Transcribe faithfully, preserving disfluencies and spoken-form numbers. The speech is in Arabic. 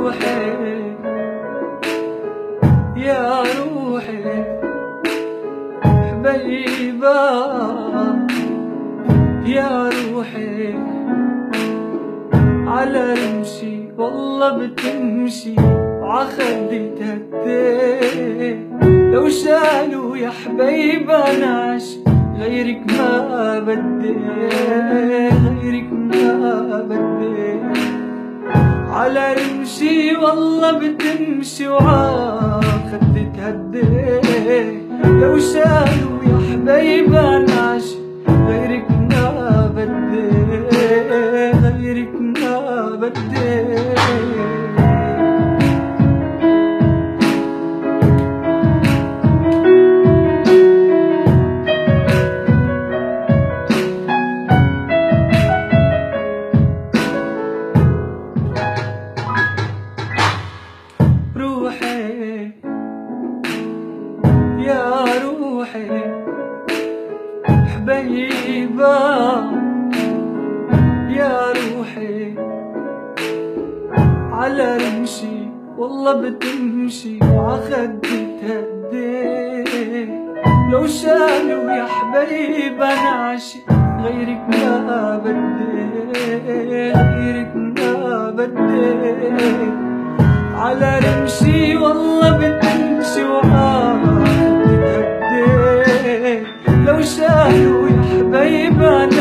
روحي يا روحي حبيبة يا روحي على رمشي والله بتمشي وعخدي تهدي لو شالوا يا حبيبة نعش غيرك ما بدي غيرك ما بدي على رمشي والله بتمشي وعخدي تهدي لو شالوا يا حبيبة نعش غيرك ما بدي غيرك ما بدي روحي يا روحي حبيبة يا روحي على رمشي والله بتمشي وعخدي تهدي لو شالوا يا حبيبة نعشي غيرك ما بدي غيرك ما بدي على رمشي والله بتمشي وعخدي تهدي لو شالوا يا حبيبة